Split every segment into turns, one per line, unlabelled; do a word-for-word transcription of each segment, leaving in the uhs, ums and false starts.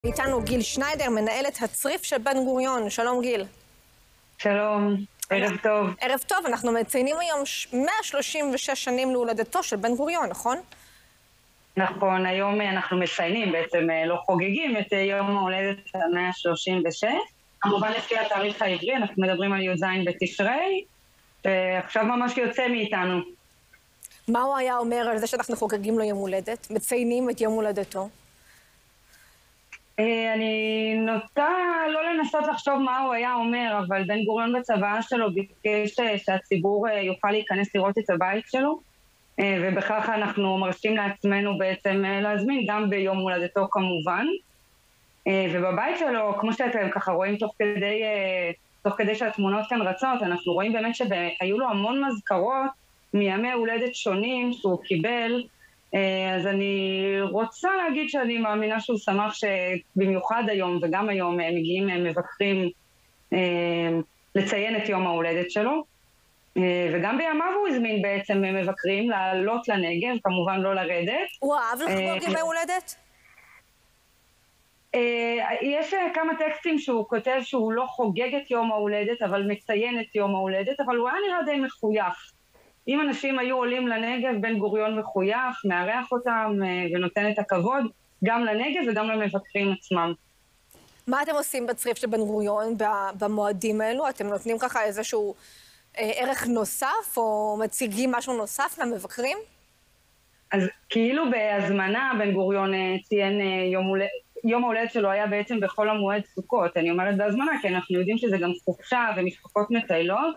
איתנו גיל שניידר, מנהלת הצריף של בן גוריון. שלום גיל.
שלום, ערב טוב.
ערב טוב, אנחנו מציינים היום מאה שלושים ושש שנים להולדתו של בן גוריון, נכון?
נכון, היום אנחנו מציינים, בעצם לא חוגגים את יום ההולדת ה-מאה שלושים ושש. כמובן לפי התאריך העברי, אנחנו מדברים על י"ז בתשרי, שעכשיו ממש יוצא מאיתנו.
מה הוא היה אומר על זה שאנחנו חוגגים לו יום הולדת? מציינים את יום הולדתו?
אני נוטה לא לנסות לחשוב מה הוא היה אומר, אבל בן גוריון בצבא שלו ביקש שהציבור יוכל להיכנס לראות את הבית שלו, ובכך אנחנו מרשים לעצמנו בעצם להזמין גם ביום הולדתו כמובן. ובבית שלו, כמו שאתם ככה רואים תוך כדי, תוך כדי שהתמונות כאן רצות, אנחנו רואים באמת שהיו לו המון מזכרות מימי הולדת שונים שהוא קיבל. אז אני רוצה להגיד שאני מאמינה שהוא שמח שבמיוחד היום וגם היום מגיעים מבקרים לציין את יום ההולדת שלו. וגם בימיו הוא הזמין בעצם מבקרים לעלות לנגב, כמובן לא לרדת.
הוא אהב לחגוג ימי הולדת?
יש כמה טקסטים שהוא כותב שהוא לא חוגג את יום ההולדת, אבל מציין את יום ההולדת, אבל הוא היה נראה די מחויך. אם אנשים היו עולים לנגב, בן גוריון מחויך, מארח אותם ונותן את הכבוד גם לנגב וגם למבקרים עצמם.
מה אתם עושים בצריף של בן גוריון במועדים האלו? אתם נותנים ככה איזשהו ערך נוסף או מציגים משהו נוסף למבקרים?
אז כאילו בהזמנה בן גוריון ציין יום הולדת, יום ההולדת שלו היה בעצם בחול המועד סוכות. אני אומרת בהזמנה כי אנחנו יודעים שזה גם חופשה ומשפחות מטיילות,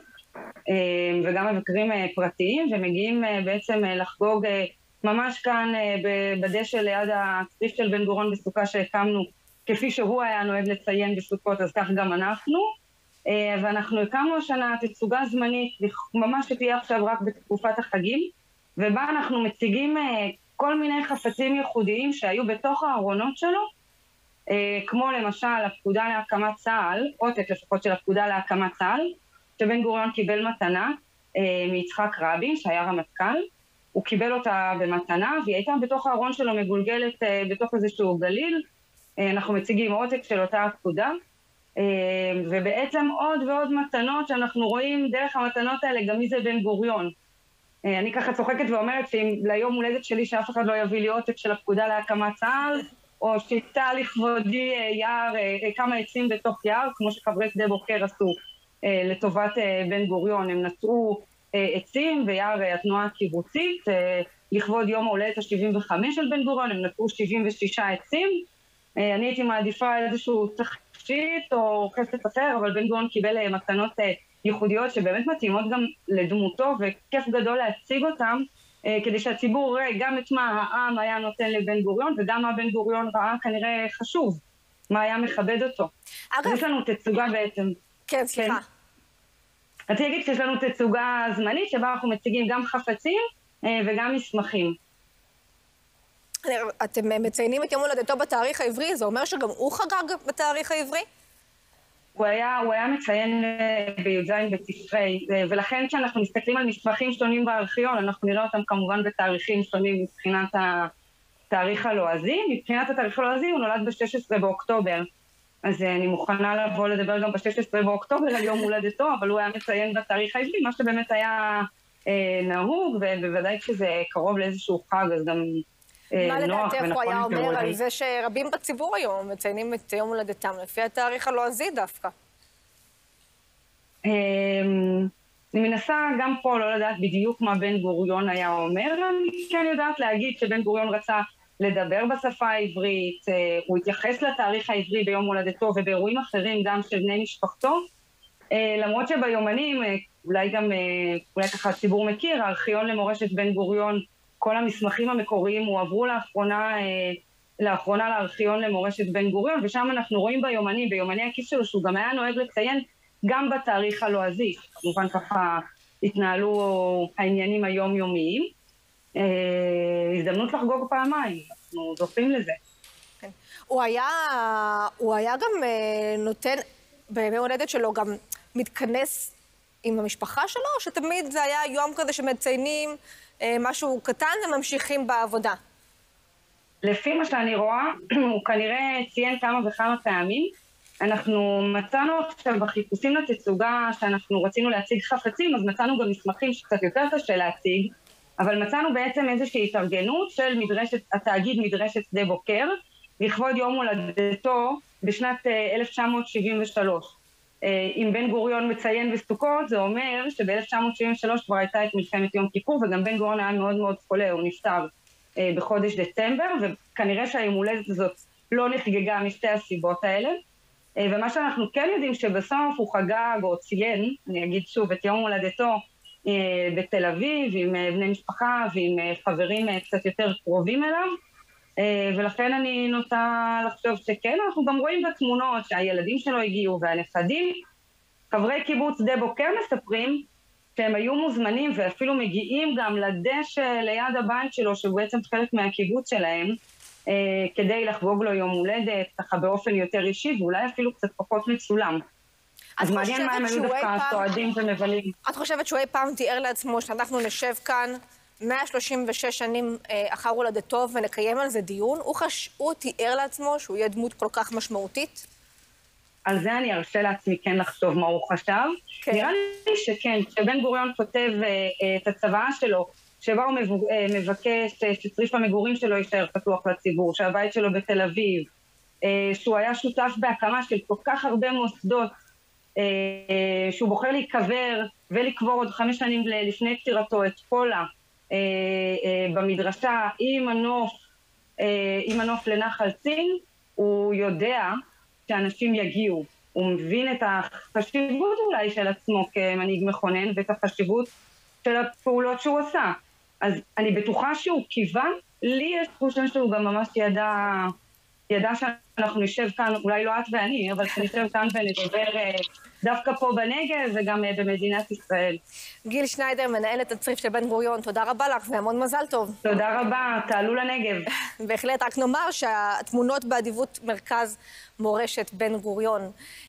וגם מבקרים פרטיים ומגיעים בעצם לחגוג ממש כאן בדשא ליד הצריף של בן גוריון בסוכה שהקמנו, כפי שהוא היה נוהג לציין בסוכות, אז כך גם אנחנו. ואנחנו הקמנו השנה תצוגה זמנית, ממש שתהיה עכשיו רק בתקופת החגים, ובה אנחנו מציגים כל מיני חפצים ייחודיים שהיו בתוך הארונות שלו, כמו למשל הפקודה להקמת צה"ל, עותק לפחות של הפקודה להקמת צה"ל, שבן גוריון קיבל מתנה מיצחק רבין, שהיה רמטכ"ל. הוא קיבל אותה במתנה, והיא הייתה בתוך הארון שלו מגולגלת בתוך איזשהו גליל. אנחנו מציגים עותק של אותה הפקודה, ובעצם עוד ועוד מתנות שאנחנו רואים דרך המתנות האלה, גם מי זה בן גוריון. אני ככה צוחקת ואומרת שאם ליום הולדת שלי שאף אחד לא יביא לי עותק של הפקודה להקמת צה"ל, או שיטה לכבודי יער, כמה עצים בתוך יער, כמו שחברי שדה בוקר עשו לטובת בן גוריון. הם נטעו עצים ביער התנועה הקיבוצית, לכבוד יום ההולדת ה-שבעים וחמש של בן גוריון, הם נטעו שבעים ושישה עצים. אני הייתי מעדיפה איזשהו תכשיט או חפץ אחר, אבל בן גוריון קיבל מתנות ייחודיות שבאמת מתאימות גם לדמותו, וכיף גדול להציג אותם, כדי שהציבור ראה גם את מה העם היה נותן לבן גוריון, וגם מה בן גוריון ראה כנראה חשוב, מה היה מכבד אותו. אז יש לנו תצוגה בעצם.
כן, סליחה.
רציתי להגיד שיש לנו תצוגה זמנית, שבה אנחנו מציגים גם חפצים וגם מסמכים.
אתם מציינים את יום הולדתו בתאריך העברי, זה אומר שגם הוא חגג בתאריך העברי?
הוא היה, הוא היה מציין בי"ז בתשרי, ולכן כשאנחנו מסתכלים על מסמכים שונים בארכיון, אנחנו נראה אותם כמובן בתאריכים שונים מבחינת התאריך הלועזי. מבחינת התאריך הלועזי הוא נולד ב-שישה עשר באוקטובר, אז אני מוכנה לבוא לדבר גם ב-שישה עשר באוקטובר על יום הולדתו, אבל הוא היה מציין בתאריך העברי, מה שבאמת היה אה, נהוג, ובוודאי כשזה קרוב לאיזשהו חג, אז גם אה,
מה
נוח
לדעתך הוא היה אומר
הולדת.
על זה שרבים בציבור היום מציינים את יום הולדתם לפי התאריך הלועזי דווקא?
אה, אני מנסה גם פה לא לדעת בדיוק מה בן גוריון היה אומר, אני כן יודעת להגיד שבן גוריון רצה לדבר בשפה העברית, הוא התייחס לתאריך העברי ביום הולדתו ובאירועים אחרים גם של בני משפחתו, למרות שביומנים, אולי גם, אולי ככה הציבור מכיר, הארכיון למורשת בן גוריון, כל המסמכים המקוריים הועברו לאחרונה, לאחרונה לארכיון למורשת בן גוריון, ושם אנחנו רואים ביומנים, ביומני הכיס שלו, שהוא גם היה נוהג לציין גם בתאריך הלועזי, כמובן ככה התנהלו העניינים היומיומיים. הזדמנות לחגוג פעמיים, אנחנו זוכים לזה.
כן. הוא היה, הוא היה גם נותן, בימי הולדת שלו גם מתכנס עם המשפחה שלו, או שתמיד זה היה יום כזה שמציינים משהו קטן וממשיכים בעבודה?
לפי מה שאני רואה, הוא כנראה ציין כמה וכמה פעמים. אנחנו מצאנו עכשיו בחיפושים לתצוגה שאנחנו רצינו להציג חפצים, אז מצאנו גם מסמכים שקצת יותר קשה להציג, אבל מצאנו בעצם איזושהי התארגנות של מדרשת, התאגיד מדרשת שדה בוקר, לכבוד יום הולדתו בשנת אלף תשע מאות שבעים ושלוש. אם בן גוריון מציין בסוכות, זה אומר שב-אלף תשע מאות שבעים ושלוש כבר הייתה את מלחמת יום כיפור, וגם בן גוריון היה מאוד מאוד חולה, הוא נפטר בחודש דצמבר, וכנראה שהיום הולדת הזאת לא נחגגה משתי הסיבות האלה. ומה שאנחנו כן יודעים שבסוף הוא חגג או ציין, אני אגיד שוב, את יום הולדתו בתל אביב, עם בני משפחה ועם חברים קצת יותר קרובים אליו, ולכן אני נוטה לחשוב שכן, אנחנו גם רואים בתמונות שהילדים שלו הגיעו והנכדים. חברי קיבוץ שדה בוקר מספרים שהם היו מוזמנים ואפילו מגיעים גם לדשא ליד הבית שלו, שהוא בעצם חלק מהקיבוץ שלהם, כדי לחגוג לו יום הולדת, ככה באופן יותר אישי, ואולי אפילו קצת פחות מצולם. אז מעניין מה הם היו דווקא סועדים ומבלים.
את חושבת שהוא אי פעם תיאר לעצמו שאנחנו נשב כאן מאה שלושים ושש שנים אחר הולדתו ונקיים על זה דיון? הוא, חש... הוא תיאר לעצמו שהוא יהיה דמות כל כך משמעותית?
על זה אני ארשה לעצמי כן לחשוב מה הוא חשב. כן. נראה לי שכן, כשבן גוריון כותב את הצוואה שלו, שבה הוא מבקש שצריף המגורים שלו יישאר פתוח לציבור, שהבית שלו בתל אביב, שהוא היה שותף בהקמה של כל כך הרבה מוסדות, שהוא בוחר להיקבר ולקבור עוד חמש שנים לפני פטירתו את פולה במדרשה עם הנוף, עם הנוף לנחל צין, הוא יודע שאנשים יגיעו. הוא מבין את החשיבות אולי של עצמו כמנהיג מכונן ואת החשיבות של הפעולות שהוא עושה. אז אני בטוחה שהוא כיוון, לי יש תחושה שהוא גם ממש ידע, ידע שאנחנו נשב כאן, אולי לא את ואני, אבל שנשב כאן ונדבר דווקא פה בנגב וגם במדינת ישראל.
גיל שניידר, מנהלת הצריף של בן גוריון, תודה רבה לך והמון מזל טוב.
תודה רבה, תעלו לנגב.
בהחלט, רק נאמר שהתמונות באדיבות מרכז מורשת בן גוריון